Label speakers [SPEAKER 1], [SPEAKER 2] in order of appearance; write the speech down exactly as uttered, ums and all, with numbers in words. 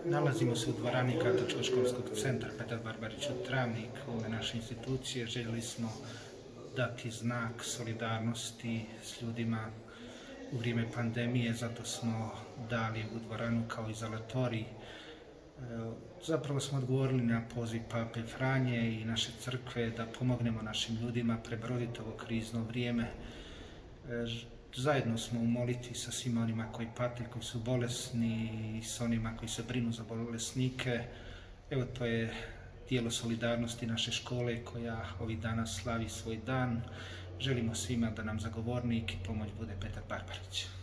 [SPEAKER 1] Nalazimo se u dvorani Katoličko-školskog centra Petar Barbarić u Travnik, ove naše institucije. Željeli smo dati znak solidarnosti s ljudima u vrijeme pandemije, zato smo dali u dvoranu kao izolatorij. Zapravo smo odgovorili na poziv Pape Franje i naše crkve da pomognemo našim ljudima prebroditi ovo krizno vrijeme. Zajedno smo u molitvi sa svima onima koji pate, koji su bolesni i sa onima koji se brinu za bolesnike. Evo, to je dijelo solidarnosti naše škole koja ovih dana slavi svoj dan. Želimo svima da nam zagovornik i pomoć bude Petar Barbarić.